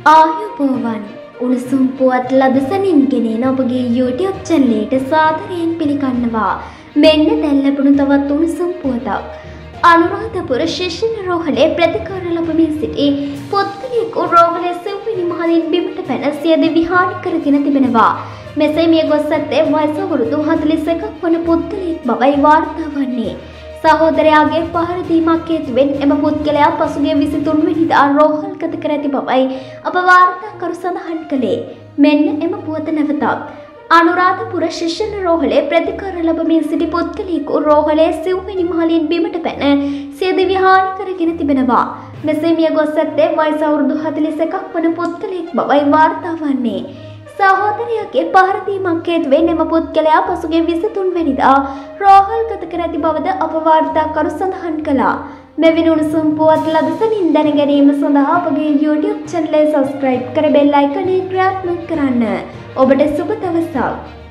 ආයුබෝවන් උණුසුම් පුවත් ලදසනින් ගෙනෙන ඔබගේ YouTube channel එකට සාදරයෙන් පිළිගන්නවා. මෙන්න දැන් ලැබුණු තවත් උණුසුම් පුවතක්. අනුරාධපුර ශිෂ්‍යන රෝහලේ ප්‍රතිකාර ලැබමින් සිටි පුද්ගලයෙකු රෝහලේ සිව්වෙනි මහලින් බිමට පැන සියද විහාරි කරගෙන තිබෙනවා. මෙසේ මිය ගොස් ඇත්තේ වයස අවුරුදු 41ක් වන පුද්ගලයෙක් බවයි වාර්තා වන්නේ. සහෝදරයාගේ පහර දීමක් හේතුවෙන් එම පුද්ගලයා පසුගිය 23 වෙනිදා රෝහල්ගත කර ඇති බවයි අප වාර්තාකරු සඳහන් කළේ. මෙන්න එම පුවත නැවතත්. අනුරාධපුර ශිෂ්‍යන රෝහලේ ප්‍රතිකාර ලැබමින් සිටි පුද්ගලයෙකු රෝහලේ සිව්වෙනි මහලින් බිමට පැන සියදිවි හානි කරගෙන තිබෙනවා. මෙසේ මිය ගොස් ඇත්තේ වයස අවුරුදු 41ක් වන පුද්ගලයෙක් බවයි වාර්තා වන්නේ. සහෝදරයාගේ පහර දීමක් හේතුවෙන් එම පුද්ගලයා පසුගිය 23 වෙනිදා රෝහල්ගත කර ඇති බවද අප වාර්තාකරු සඳහන් කළා. මෙවැනි උණුසුම් පුවත් ලදසනින් දැන ගැනීම සඳහා අපගේ YouTube channel එක subscribe කර bell icon එක ක්‍රියාත්මක කරන්න. ඔබට සුබ දවසක්.